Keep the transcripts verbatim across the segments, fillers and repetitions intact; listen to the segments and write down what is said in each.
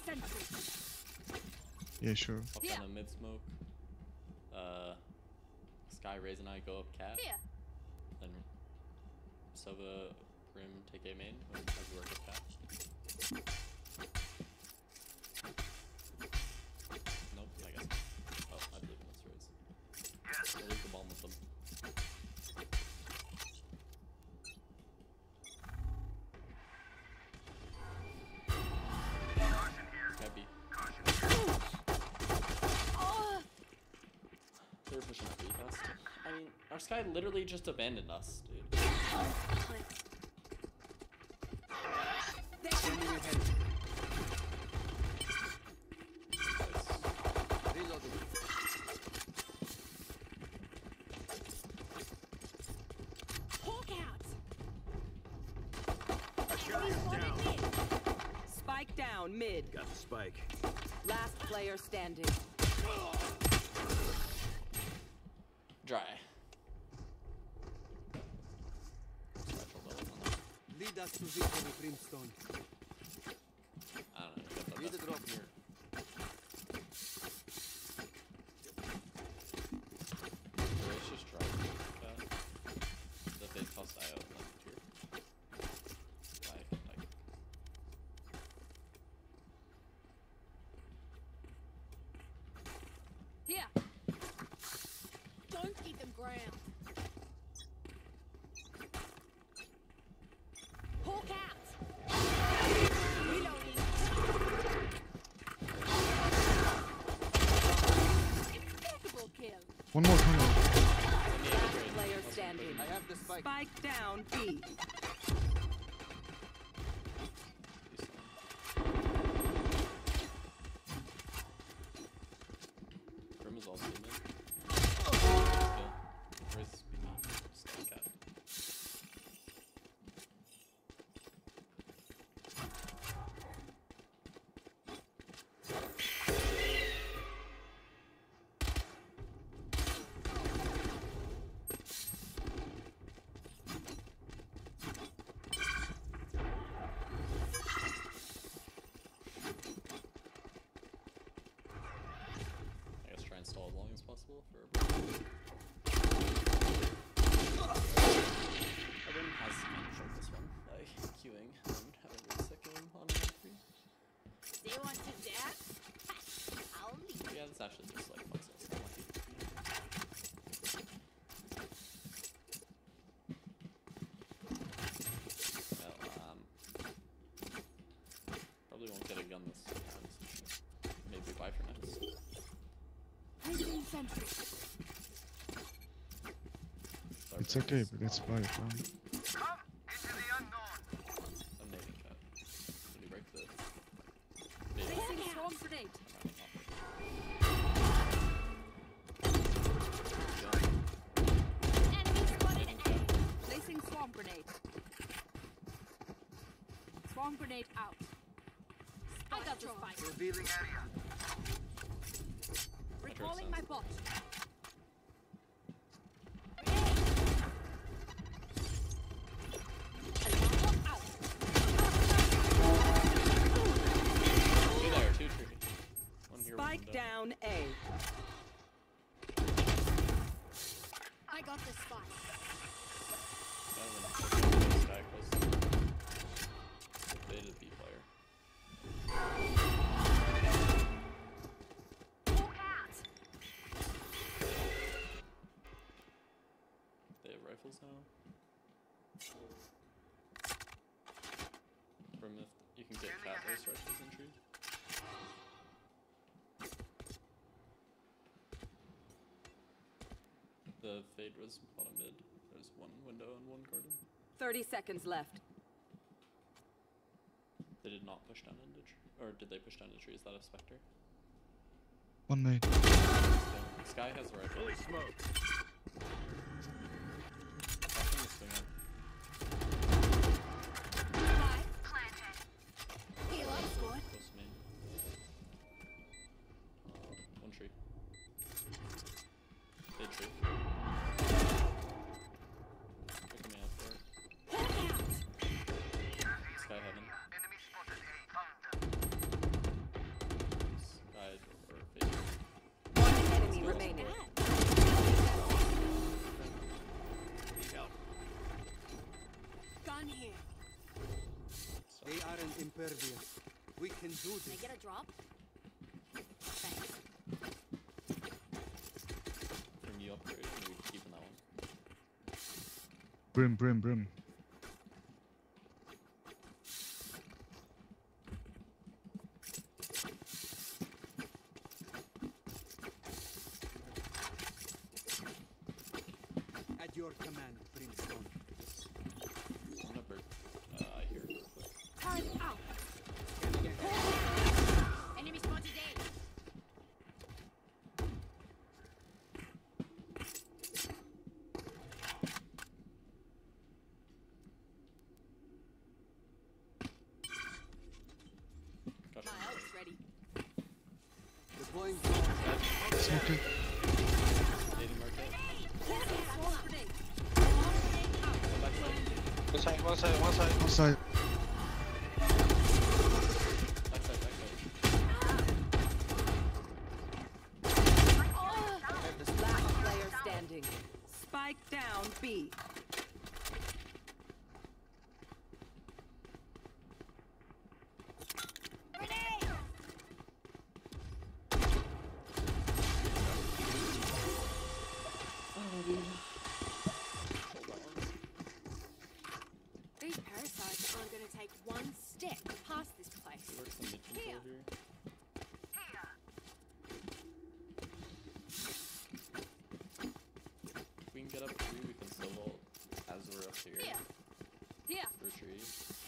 sentry. Yeah, sure. Pop down a mid smoke. Uh, Sky, Raze, and I go up cat. Here. Then Sova, Grim, take A main. And have you work up cat. Nope, I guess. Oh, I believe that's Raze. Yes. I'll leave the bomb with them. Heavy. They're pushing up B fast. I mean, our Sky literally just abandoned us, dude. Hawk out. Spike down mid. Got the spike. Last player standing. Dry. Lead us to victory, Brimstone. I don't know. You got the Need a best drop here. Let's just try to do that. The big toss I out left here. Like, like. Here. Don't eat them ground. Hawk out. Reloading. Impeccable kill. One more coming. Last player standing. I have the spike. Spike down B. Grim is also in mid. Where's B? Stay cat. I guess try and stall as long as possible for everyone. Everyone has advantage of this one by queuing and having a sick game on round three. They want to dance? I'll leave. Yeah, that's actually just like fucks us. Unlucky. Well, um, probably won't get a gun this round. Maybe buy for next. Placing sentry. It's okay, but it's fine. fine. Come into the unknown. I'm nading cat. Did he break the... Placing swarm grenade. Enemy spotted A. Placing swarm grenade. Swarm grenade out. I got the spike. Revealing area. Recalling my bot. Two there, two tree. One here, one Spike window. down A. I got the spike. Sky close. They did B player. Hawk out. They have rifles now. From if you can get cat race rifles in tree. The fade was bottom mid. There's one window and one garden. thirty seconds left. They did not push down into tree. Or did they push down into tree? Is that a Spectre? One mate. Sky has a rifle. Fully smoked. Watching the swing up. Spike planted. Heal up, squad. Close to main. Uh, one tree. Fade tree. Picking me up for it. Hawk out. Sky heaven. Enemy spotted A. Found them. impervious. We can do Can I this. get a drop? Thanks. From you upgrade, and we keeping that one. Brim, brim, brim. At your command, Brimstone. One number. Uh, I hear it real quick. Turn out. Enemy spotted A. Gosh, My ult's ready. Deploying drone. Smoke it. Dating market. Swamp grenade. Go back side. One side, one side, one side. Outside. Back side, back side. Last player standing. Spike down B. Grenade! Oh, dude. Hold on. These parasites aren't gonna take one step past this place. He works on mid control Here. here. If we can get up three, we can still vault as we're up here. Here. Here. Through tree.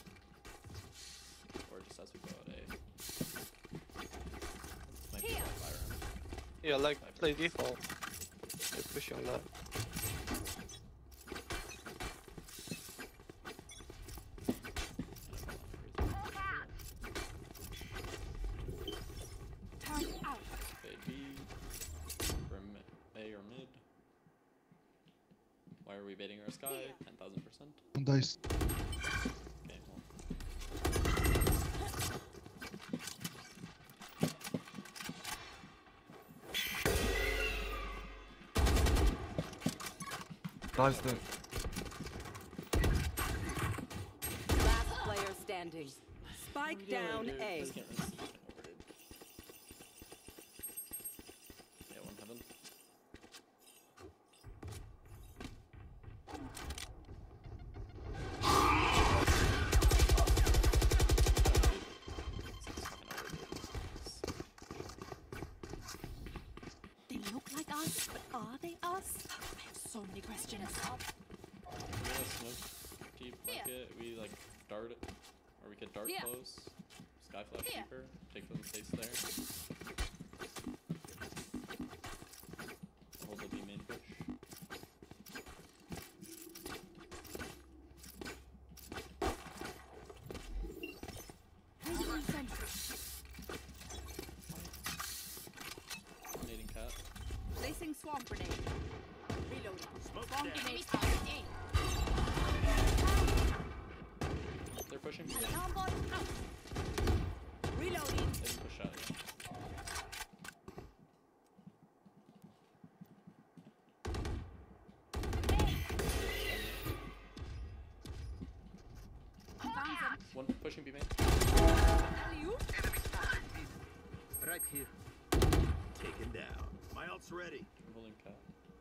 Or just as we go out A. Might be Here. like Byron. Yeah, like play default. They're pushing on that. Turn out. Okay, B. We're mi- A or mid. Why are we baiting our sky? Here. ten thousand percent. One dice. Okay, well. Nice then. Last player standing. Spike down Dude, A. this can't really see it ordered. Yeah, one heaven. They look like us, but are they us? I have so many questions. We're gonna smoke deep Here. market. We like dart it, or we could dart Here. close. Sky flash Here. deeper. Take them face there. Hold the B main push. Reloading sentry. Nading cat. Placing swamp grenade. Reloading. Swamp grenade spotted A. They're pushing B. They Alarm bot out. Reloading. didn't push out yet. Found them. One pushing B main. Alley-oop. Right here. Taken down. My ult's ready. I'm holding cat.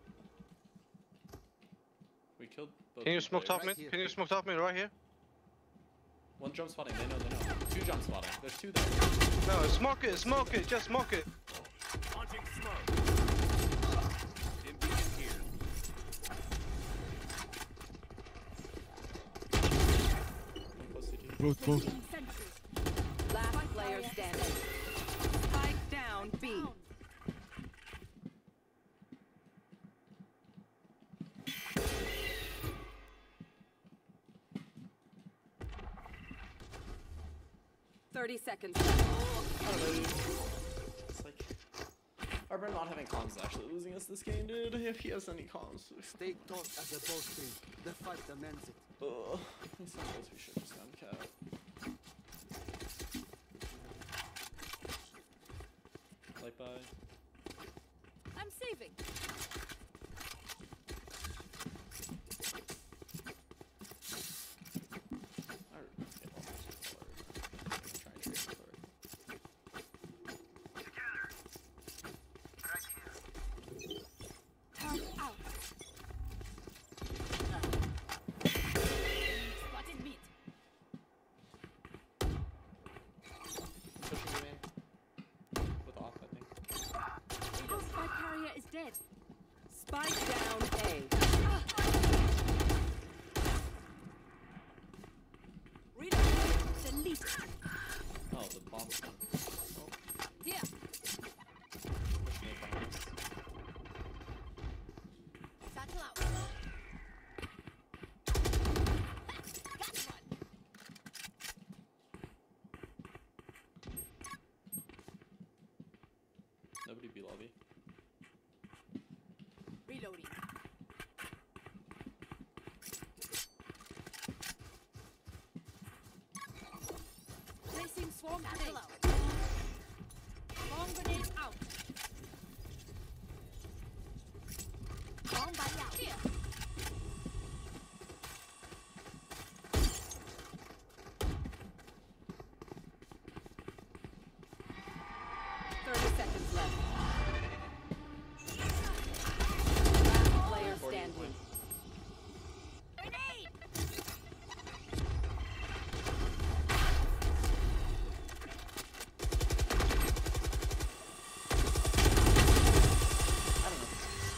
We killed both. Can you B smoke top players. mid? Can you smoke top mid right here? One jump spotting. They know. They know. Two jump spotting. There's two there. No, smoke it, smoke it, just smoke it. Launching smoke. Dim beacon here. One close C T. Both, both. Placing sentry. Last player standing. Spike down B. Down. Thirty seconds left. I don't know, dude. It's like Arbor not having comms is actually losing us this game, dude. If he has any comms. Stay taut as a bowstring. The fight demands it. Ugh. Sometimes we should just gone cat. Light by. I'm saving. Alright, okay, well, dead. Spike down A. Reload. Delete. Oh, the bomb's done. Oh, Here. push me behind us. Satchel out. Got one. Nobody be lobby. Reloading. Placing swarm grenade. Swarm grenade out. Bomb buddy out. Here. thirty seconds left. Last player forty standing. points. Grenade. I don't know.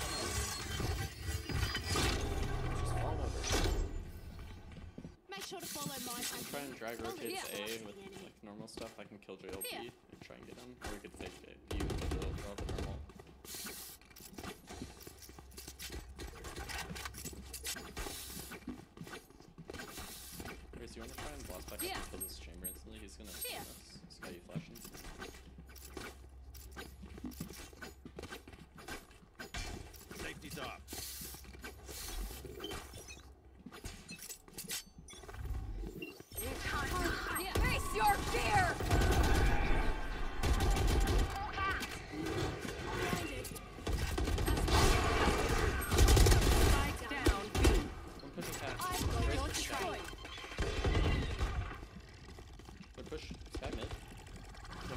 Just fall over. Make sure to follow mine. I'm trying to drag rotate here. to A with like normal stuff. I can Killjoy L P and try and get him, or we could fake it. You with the overall the normal. Grace, you want to try and blast back up Yeah. and kill this chamber instantly? He's gonna Yeah. stun us. This guy you flashing. Safety's off. Here. Face your fear. Spike down B. One push is half. I'm Grace, going to push destroy. down. Good push. Sky mid. Then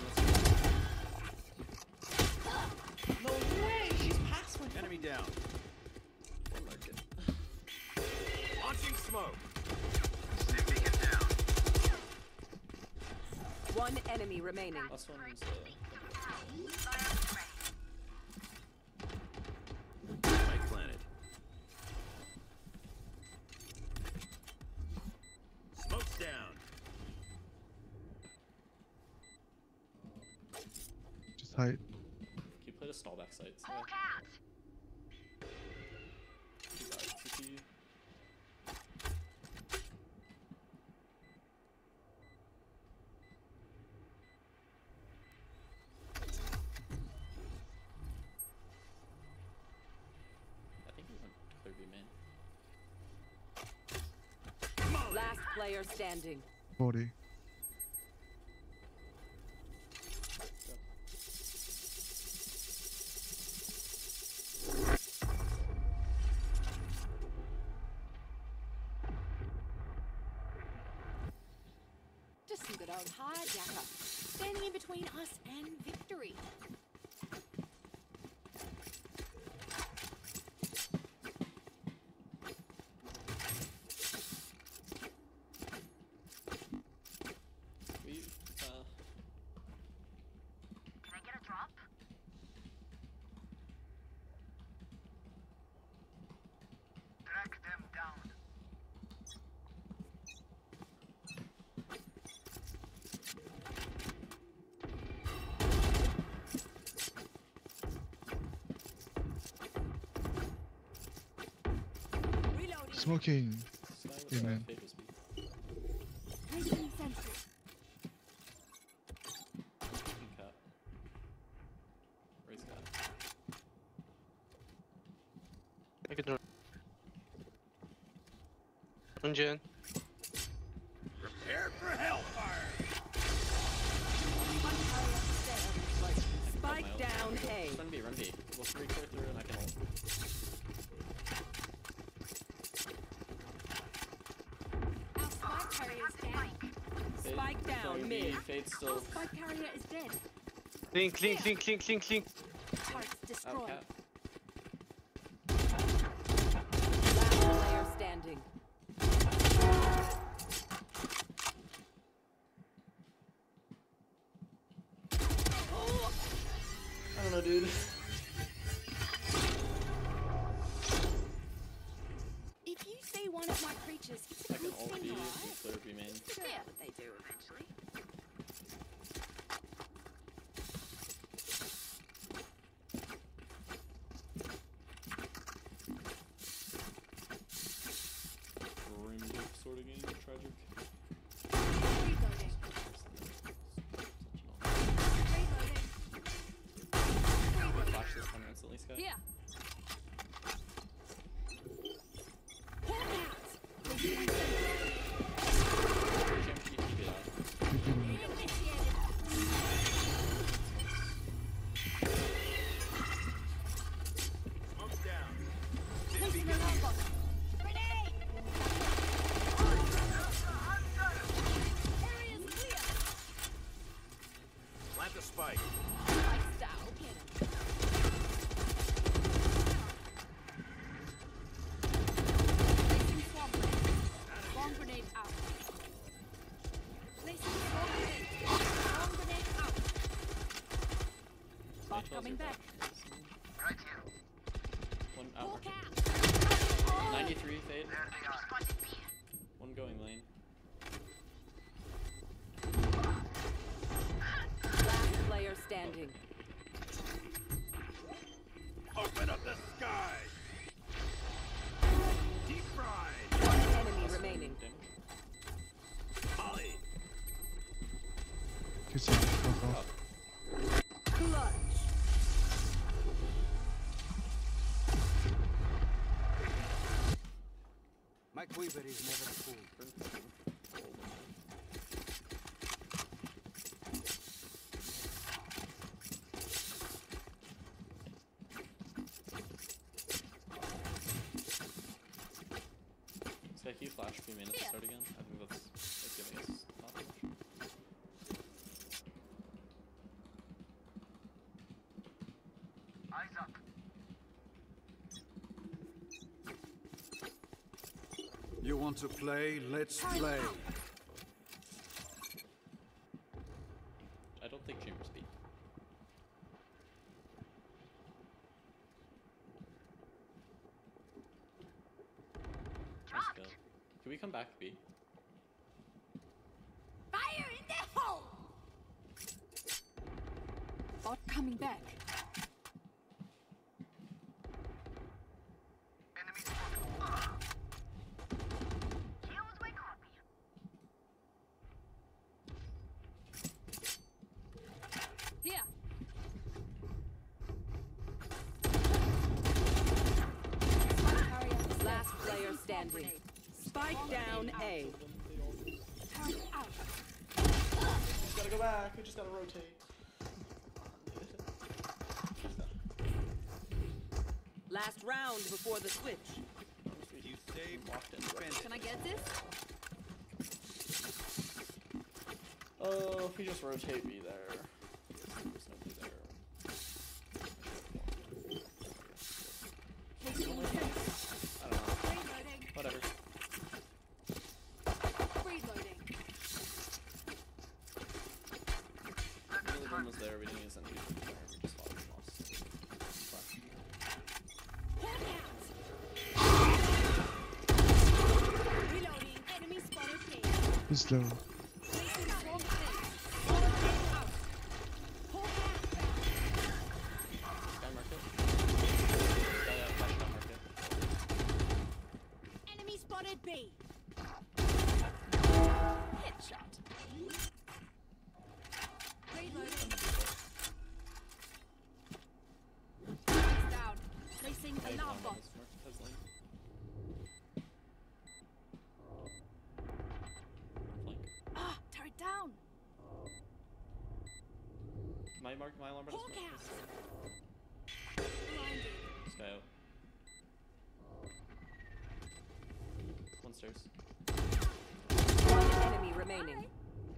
let's- No way! She's past my Enemy down. One market. Launching smoke. One enemy remaining. Last one's uh, Spike planted. Smoke's down. Just hide. can you play the stall back side? Sky? You got it, C P. I think we went clear B main. Last player standing. forty. Just some good old hijacker. Standing in between us and victory. We, uh, Track them down. Reloading. Smoking. Sky with Yeah, uh, man. Fade was B. Placing sentry. Fucking cat. Raise cat. I could do it. Engine. Prepare for hellfire. Spike down A. Just run B, run B. We'll three clear through and I can ult. Our spike carrier is down. Fade, Spike down going mid. B, Fade still. Our spike carrier is dead. Link, link, link, link, link, link. Turrets Out destroyed. cat. Last player standing. I don't know, dude. Smoke's down. Placing alarm bot. Grenade! Area's clear. Plant the spike. Lifestyle cannon. Placing swarm grenade. Swarm grenade out. Placing swarm grenade. Swarm grenade out. Bot coming back. Right here. One out. Hawk out. ninety-three fade. There they are. Spotted B. One going lane. Last player standing. Open up the sky. Deep fried. One enemy remaining. Damage. Molly. Kiss it. Fuck off. Clutch. My quiver is never full. So can you flash a few minutes to start again? I think that's, that's giving us not too much. Eyes up. You want to play? Let's play. I don't think Chambers beat. Nice kill. Can we come back B? Fire in the hole! Bot coming back. Enemy spotted. Kills my copy. Here. Spike carrier. Last player standing. Spike down A. Turn out. Just gotta go back. We just gotta rotate. Last round before the switch. You saved. Walked in. Can I get this? Oh, if we just rotate B there. There's nobody there. Placing sensor. I don't know. Reloading. Whatever. Reloading. Really one was there. We didn't use any. We just fought and lost. Fine. Reloading. Enemy spotted B. He's low. Placing swarm grenade. Swarm grenade out. Hawk Sky market. Sky out. Flash down market. out. Enemy spotted B. Headshot. Reloading. Under default. Eyes down. Placing Wave alarm one bot. on this mark. Has lane. Flank. Ah, turret down. My mark. My alarm bot Hawk is out. Blinded. Sky out. One stairs. One enemy remaining.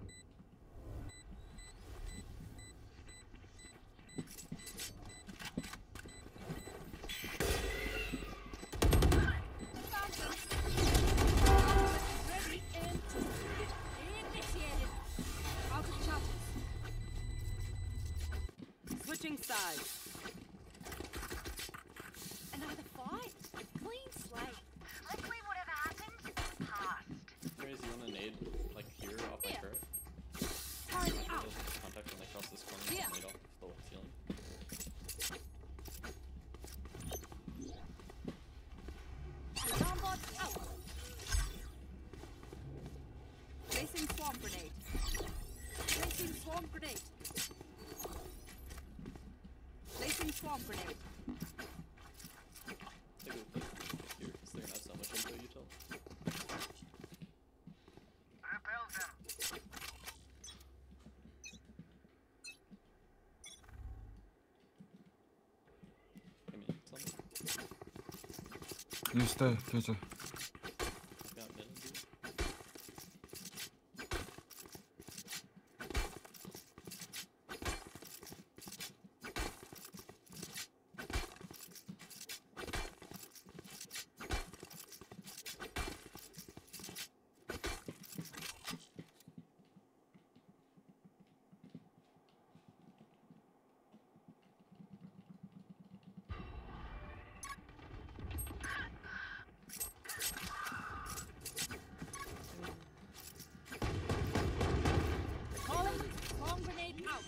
Ready and initiated. Out of charges. Switching sides. Another fight. Clean slate. Likely whatever happened, past. Raise, you want a nade like here off my Yeah. turret? Turn Like, out. those contact when they cross this corner Yeah. and nade off the ceiling. Alarm bot out. Placing swarm grenade. Placing swarm grenade. Placing swarm grenade. I think we put here because they're gonna have so much info util. Repel them. You stay, Killjoy. Got mid and B. Calling bomb grenade out.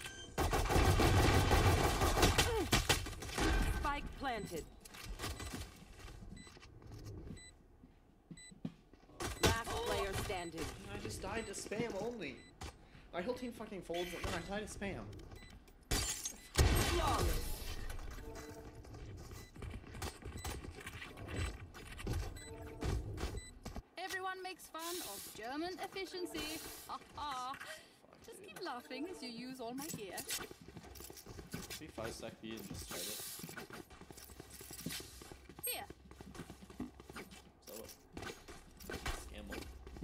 Spike planted. Last player standing. I just died to spam only. My whole team fucking folds and then I died to spam. Flawless. Everyone makes fun of German efficiency. Ha ha. Just keep laughing as you use all my gear. Be five stack B and just start it. Here. So what? Scamble.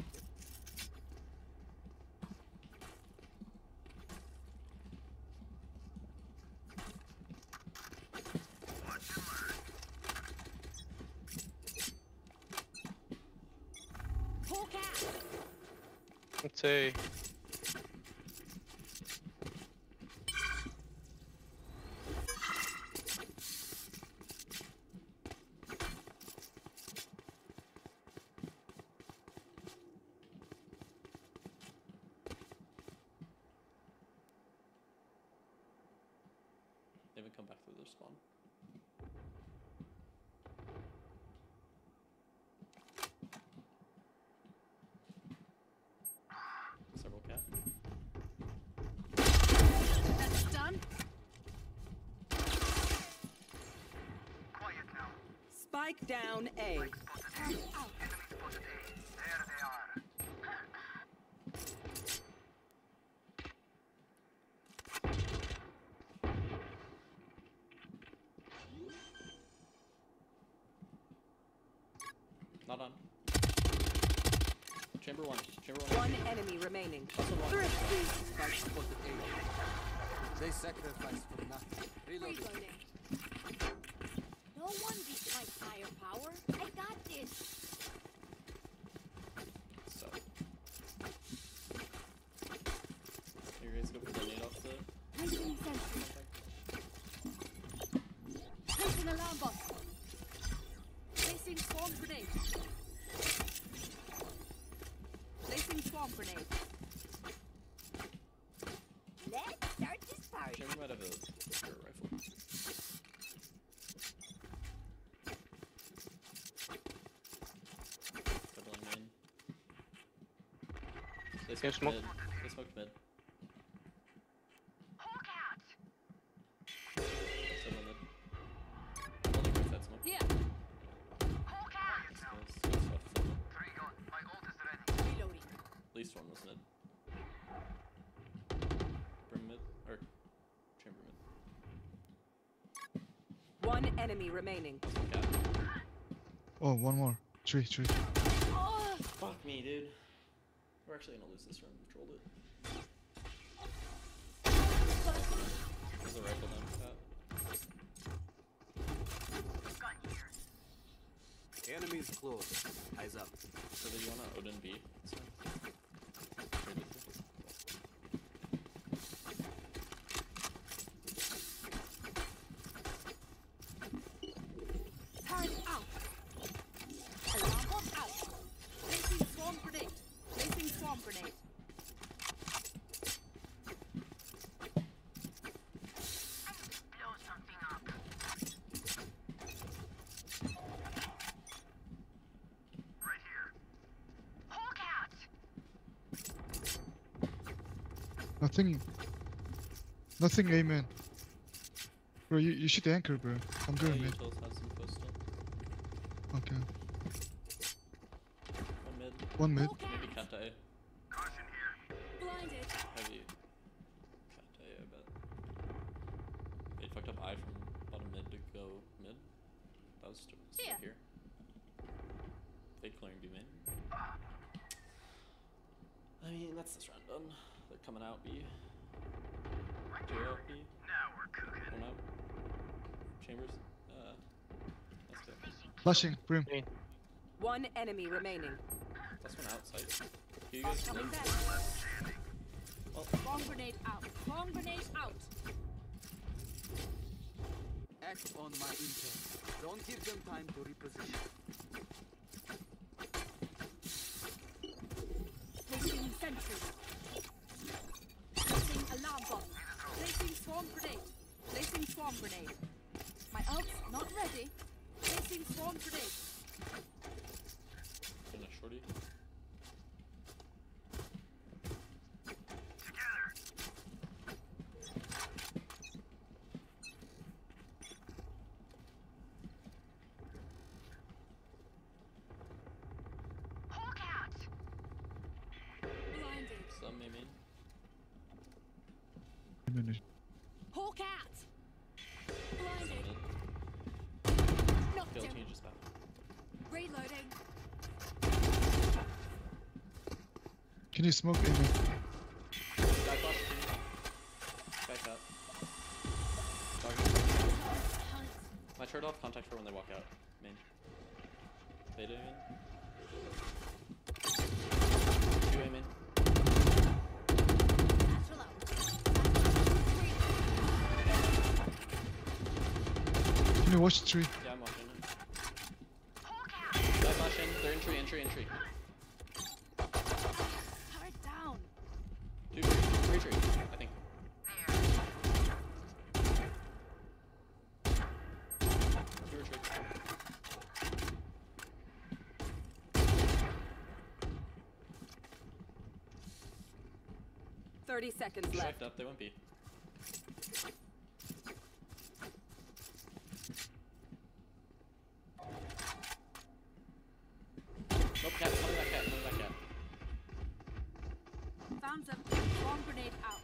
Poor cat. Let's say. They haven't come back through their spawn. Several cat. That's done. Quiet now. Spike down A. Enemy spotted A. There they are. Not on. Chamber one. Chamber one. One enemy remaining. Also one. Thrifty. Spike spotted A. They sacrificed for nothing. Reloading. Reloading. No one beats my firepower. I got this. So. You guys go for the nade off the. Placing sentry. Placing alarm bot. Placing swarm grenade. Placing swarm grenade. Let's start this party. Chamber might have a air rifle. Doubling main. They Yeah, smoked smoke. mid. They smoked mid. Hawk out. Seven mid. Only quick that smoke. Here. Hawk out. Nice, nice. Good stuff. Seven mid. Three gone. My ult is ready. Reloading. At least one was mid. Brim mid. Or chamber mid. One enemy remaining. Some cat. Oh, one more. Three, three. Oh, Fuck me, dude. We're actually gonna lose this round. We trolled it. There's a rifle down cat. Gun here. Enemies close. Eyes up. So do you wanna Odin B? That's fine. Trade with you. turn out. Alarm bot out. Placing swarm grenade. Placing swarm grenade. Blow something up. Right here. Hawk out. Nothing. Nothing, amen. Bro, you, you should anchor, bro. I'm Yeah, doing it. Utils has some post still. Okay. One mid. One mid. Hawk Maybe out. cat to A. Caution here. Blinded. Heavy. Cat to A, I bet. They fucked up I from bottom mid to go mid. That was still, still Here. here. Fake clearing B main. I mean, that's this round done. They're coming out B. J L B. Now we're cooking. One out. Chambers. Uh, that's good. Flashing, Brim. One enemy remaining. Plus one outside. Can you Bot guys coming live? back. Bomb grenade out. Bomb grenade out. Act on my intel. Don't give them time to reposition. Placing sentry. Placing alarm bot. Placing swarm grenade. Placing swarm grenade. My ult's not ready. Placing swarm grenade. In a shorty. Hawk out. Blinded. Some main main. Minute. Hawk out. Blinded. Mid. Knocked Kill him. change just back. Reloading. Can you smoke Amen? Back flash. Back up. Hunt. My turret off contact for when they walk out. Main. Beta in. Two A main. Natural out. Can you watch the tree? Yeah, I'm watching it. Back flash in. They're entry, entry, entry. Turret down. Two, three tree, I think. Two retreat. Thirty seconds left. Checked up, they went B. Nope, cat, coming back cat, coming back cat. Found them. Bomb grenade out.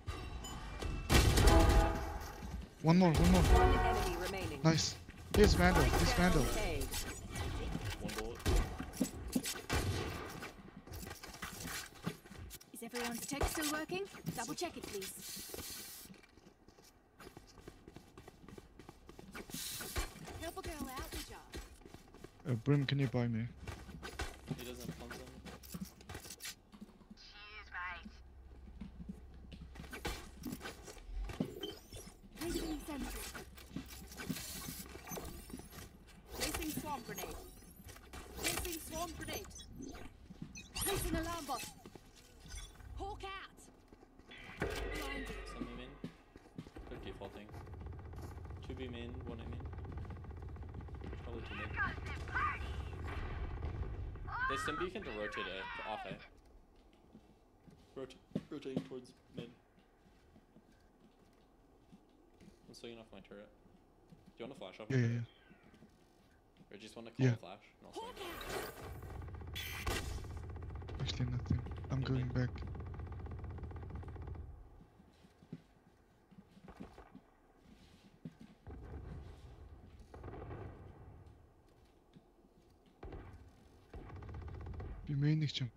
One more, one more. One enemy remaining. Nice. Here's Vandal, Spike here's down Vandal. A. One bullet. Is everyone's tech still working? Double check it, please. Help a girl out, would ya? Uh, Brim, can you buy me? He doesn't have pumps on. She's right. Placing sentry. Placing swarm grenade. Placing swarm grenade. Placing alarm bot. Hawk out. Blinded. Some A main. They're defaulting. Two B main, one A main. Probably two mid. They stim beacon to rotate A, to off A. Rota rotating towards mid. I'm swinging off my turret. Do you want to flash off Yeah, my yeah, turret? yeah. Or just want to call Yeah. a flash? And I'll swing. Hawk out. Actually, nothing. I'm Yeah, going mate. back. Bir main gideceğim.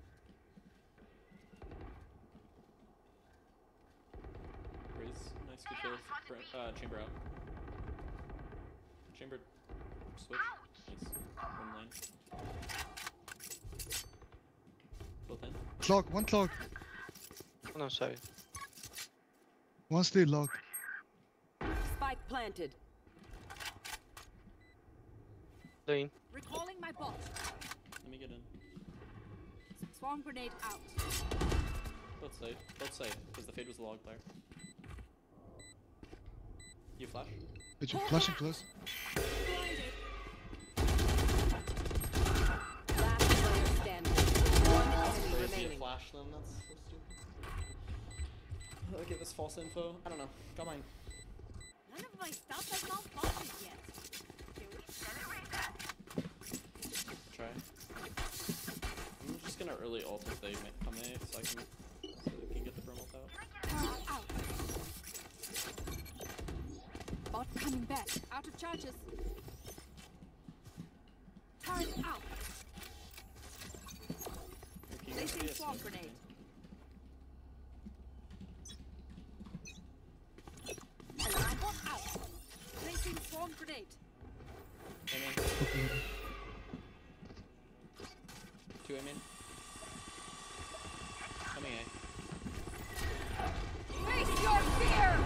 Raise. Nice, good kill. Bra- Uh, chamber out. Chamber. Switch. Nice. One lane. Both in. Clock, one clock. Oh, no, sorry. One stay locked. Spike planted. Lane. Recalling my bot. Let me get in. Swarm grenade out. Both safe. Both safe. Because the fade was the log player. You flash? It's flashing close. Blinded. Last player standing. One enemy Crazy to remaining. flash them, that's so stupid. I'll give us false info. I don't know. Got mine. None of my stuff has malfunctioned yet. Try. I'm just gonna early ult if they ma- come A so I can so they can get the Brim ult out. Turret out. Bot coming back. Out of charges. Turret out. Placing be a swarm smoke. grenade. Alarm bot out. Placing swarm grenade. Aim in. Okay. Two aim in. Coming A. Face your fear!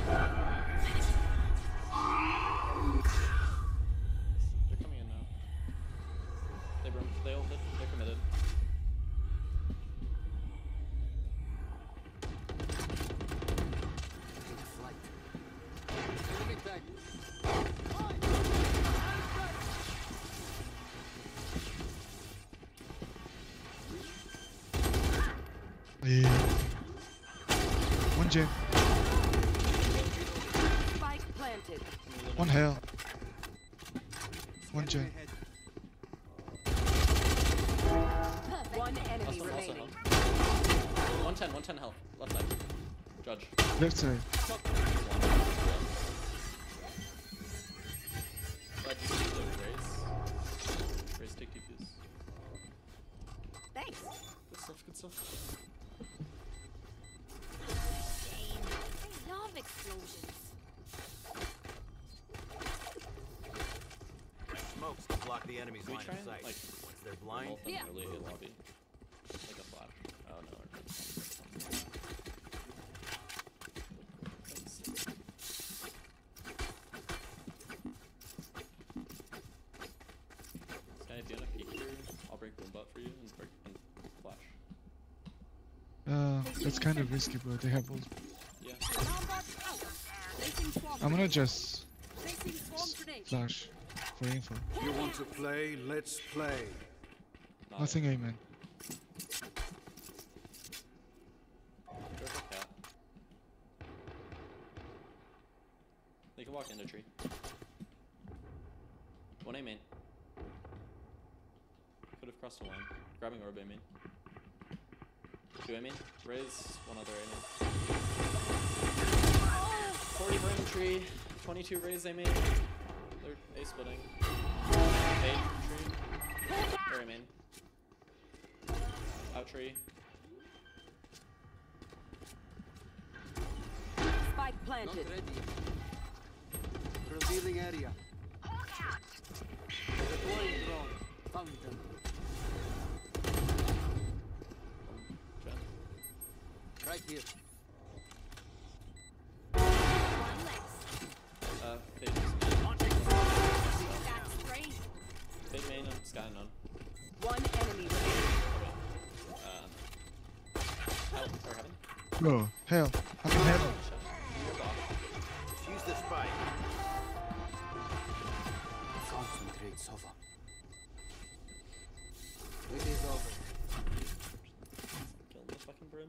They're coming in now. They brim. They ulted. They're committed. Take flight. Enemy tag. Yeah. One gen. Spike planted. One hell. One gen. Perfect. One enemy Last one also remaining. health. one ten, one ten health. Left side. Judge. Left side. Glad you see the Grace. Grace, take defuse. Thanks. Good stuff, good stuff. I love explosions. Smokes to block the enemy's We line try of and, sight. like, Once they're blind, Ult them Yeah. early in lobby. Like a flash. Oh no. Thanks. Sky, if you wanna peek here, I'll break boom bot for you and break and flash. Uh, that's kind of risky, bro. They have both. Yeah. Alarm bot out. Placing swarm I'm gonna grenade. just Placing swarm grenade. flash for info. you want to play? Let's play. Not Nothing, it. amen. Go for cat. They can walk into tree. One A main. Could have crossed the line. Grabbing orb A main. Two A main. Raise one other A main. forty brim tree. twenty-two raise A main. They're A splitting. A tree. Or A main. Out tree. Spike Not planted. ready. Revealing area. Deploying drone. Found them. Jen. Right here. One less. Uh, fade just That's great. fade main and sky none. One enemy remaining. Um, out or heaven. Bro, hell. I'm in heaven. You're off. Use the spike. Concentrate, Sova. It is over. Kill the fucking brim.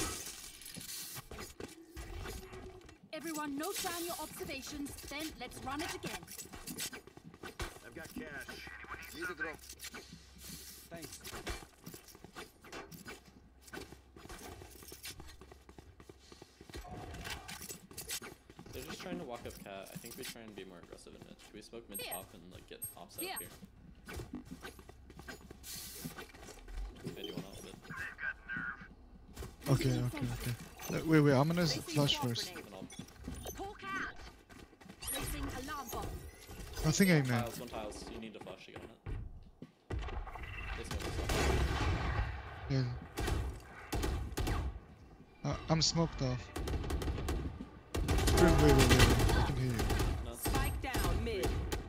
Everyone note down your observations, then let's run it again. I've got cash. Need a drop. Thanks. They're just trying to walk up cat. I think we try and be more aggressive in mid. Can we smoke mid Yeah. top and like get ops out Yeah. here? Okay, do you want to ult it? Okay, okay, okay. Uh, wait, wait. I'm gonna s- Placing flash swarm first. grenade. Then I'll Hawk out. Placing alarm bomb. Nothing, amen. tiles, one tiles. You need to flash to get on it. They smoke this off. Yeah. Uh, I'm smoked off. Wait, wait, wait, wait. I can hear you. No, Spike down mid.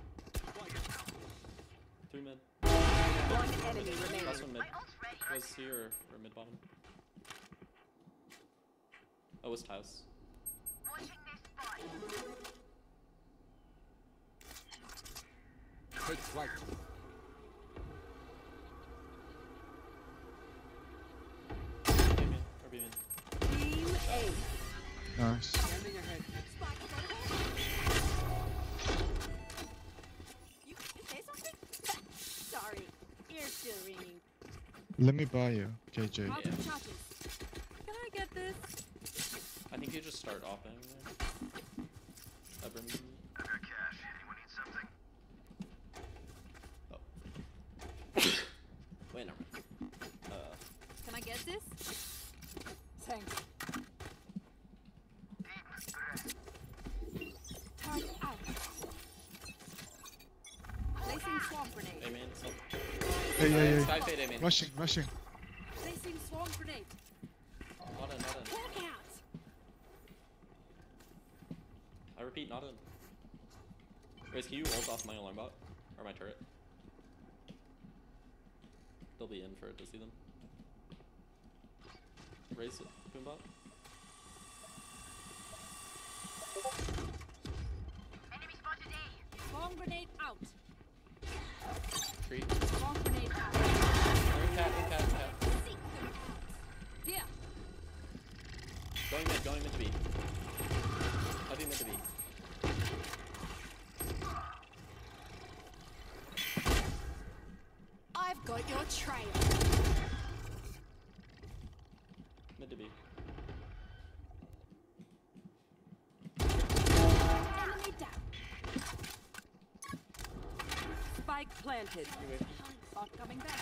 three mid. One enemy remaining. Last one mid. Was here or, or mid bottom? Oh, it was tiles. Take flight. A main or B main. Team A. Nice. Standing ahead. Spike You, you say something? Sorry, ear's still ringing. Let me buy you, K J. Out Yeah. of charges. Can I get this? I think you just start offing there. Uh, brim. I've got cash. Anyone need something? Oh. Wait, never mind. Uh, Can I get this? swarm grenade. A main. So. Hey, hey, hey. Sky fade A main. Rushing, rushing. Placing swarm grenade. Not in, not in. Walk out. I repeat, not in. Raze, can you ult off my alarm bot? Or my turret? They'll be in for it to see them. Raze boombot. Enemy spotted A. Swarm grenade out. Tree. Swarm grenade out. In cat, in cat, in cat. Seek them out. Here. Going mid, going mid to B. Heavy mid to B. I've got your trail. Mid to B. Enemy down. Spike planted. Bot coming back.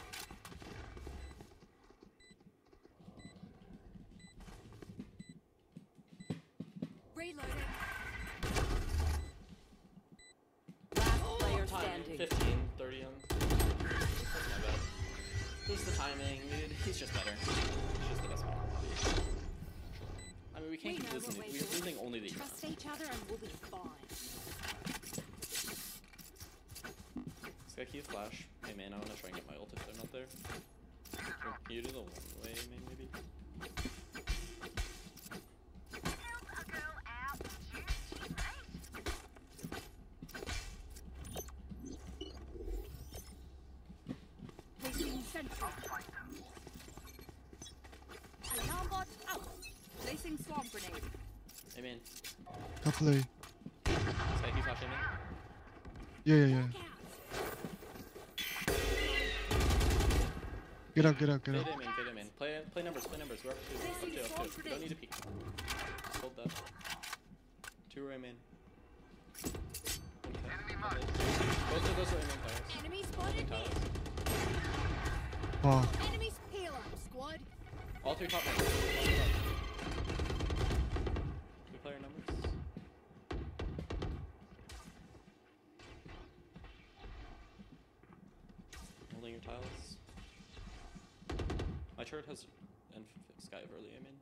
Reloading. Last player Timing, standing. fifteen, thirty on. That's my bad. Just the timing, dude. He's just better. He's just the best one. I mean, we can't We keep know losing. what We're we're losing only the Trust each other and we'll be fine. Sky key flash. Hey man, I wanna try and get my ult if they're not there. Can you do the one way, man, maybe? Help a girl out. Shoot, right? Placing sentry. Alarm bot out. Placing swarm grenade. Hey man, Couple A. Sky key flash, hey man. Yeah, yeah, yeah. Walk out. Get out, get out, get Fade out. him in, fade him in. Play, play numbers, play numbers. We're up two, up two, up two. You don't need to peek. Just hold that. Two are main. Okay. Both of those are main towers. Enemy Holding spotted towers. me. Wow. Enemies peel up, squad. All three top main. All three top. Two player numbers. Holding your tiles. My turret has and Sky of early, I mean.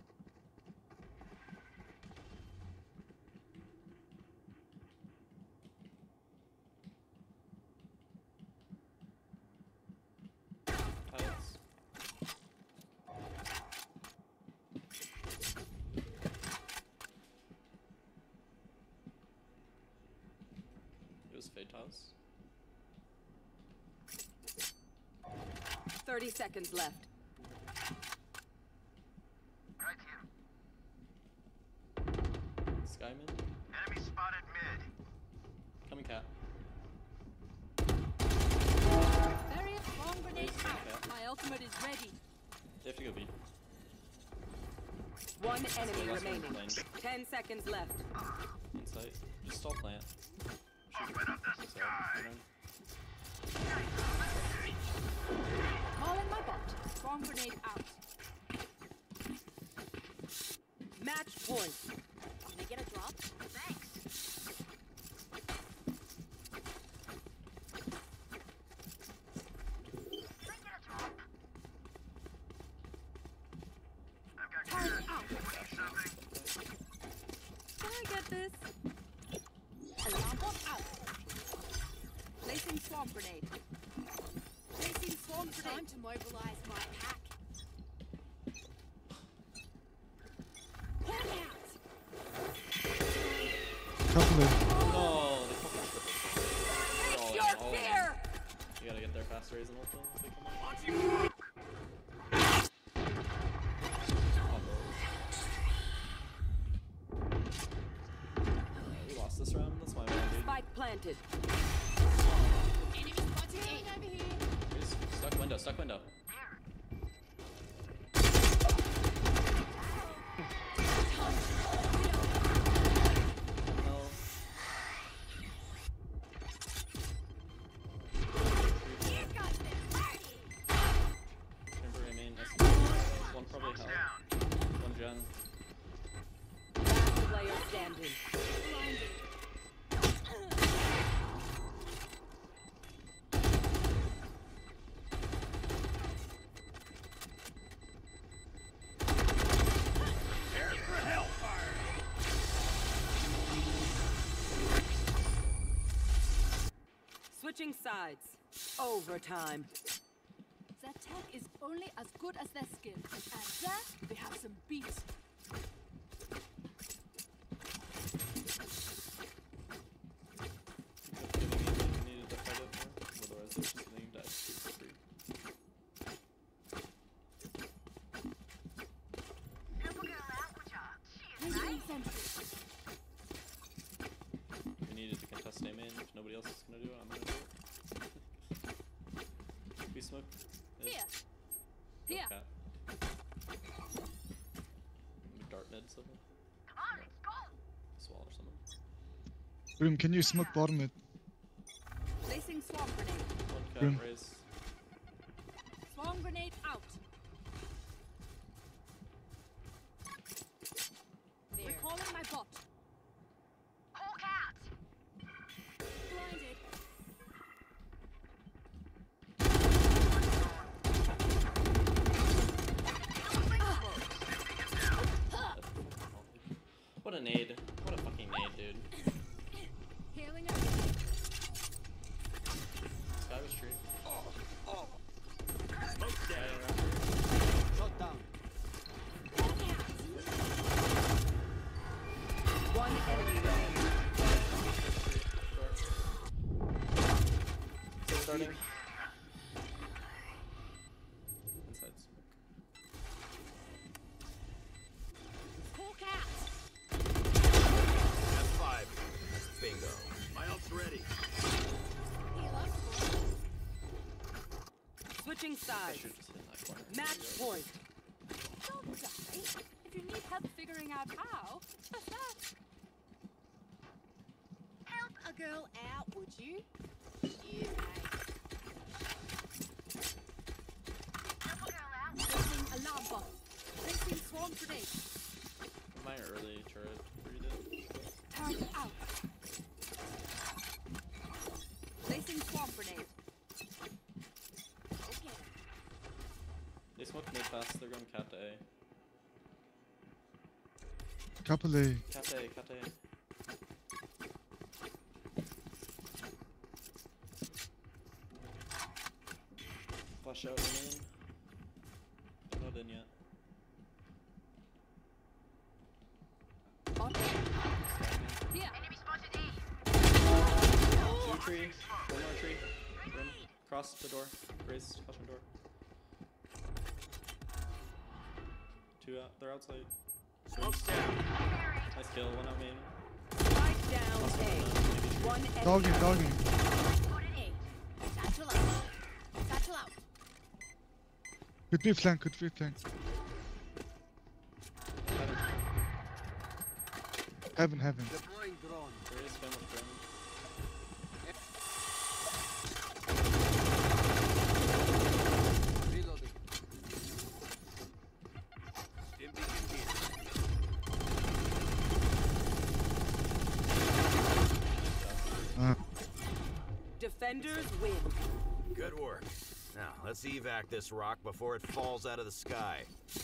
Tiles. It was fade tiles. Thirty seconds left. Right here. Sky mid. Enemy spotted mid. Coming cat. Barrier swarm grenade Raise out. cat. My ultimate is ready. They have to go B. One enemy Last one remaining. lane. Ten seconds left. Insight. Just stall plant. Open up the Shoot. sky. Calling my bot. Swarm grenade out. Match point. Can I get a drop? Thanks. Can I get a drop? I've got Turret cash. out. Something. Can I get this? Alarm bot out. Placing swarm grenade. Placing swarm grenade. Time to mobilize my pack. Walk out. Couple A. No, they fucking tripled. They're all in, Your all in. fear. You gotta get there fast, raise and ult them if they come out. Alright, we lost this round. That's my bad, dude. Spike planted. Enemy spotted A. Over here. Just stuck window, stuck window. No. Chamber remain. One probably hell. One gen. Last player standing. Switching sides. Overtime. Their tech is only as good as their skill. And there, they have some beat. Needed to fight it more, otherwise they're just getting died for free. Help a girl out, would ya? She is Placing nice. sentry. We needed to contest A main. If nobody else is gonna do it, I'm gonna do it. We smoke. Mid. Here. Go Here. cat. Dart mid something. Come on, let's go. Swall or something. Grim, can you smoke bottom mid? Placing swarm grenade. One cat Grim. raise. Swarm grenade out. There. Recalling my bot. Hawk out. Blinded. What a nade. What a fucking nade, dude. Healing up. Sky was tree. Smoke's Sky down. around. Shot down. One enemy remaining. Still starting. Inside smoke. Hawk out. F five. That's bingo. My ult's ready. Heal up. Switching I sides. should just hit that corner. Match point. Don't die. If you need help figuring out how, just ask. Help a girl out, would you? You mate. Help a girl out. Placing alarm bot. Placing swarm grenade. My early turret read it. Target out. Placing swarm grenade. Okay. They smoke mid fast, they're going cat to A. Couple A. Cat to A, cat to A. Flash out in main. Not in yet. Bot. Standing. Here. Enemy spotted E. Two tree, one more tree. Grim. Cross the door. Raise, caution door. Two out, they're outside. Smoke's down. Nice kill, one out main. Strike down Last A. one, uh, maybe tree. One enemy. Dogging, dogging. A. Satchel out. Satchel out. Could be flank, could be flank. Heaven, heaven. Deploying drone. There is spam with Grim. Reloading. Stim beacon here. Uh, Defenders win. Good work. Now, let's evac this rock before it falls out of the sky.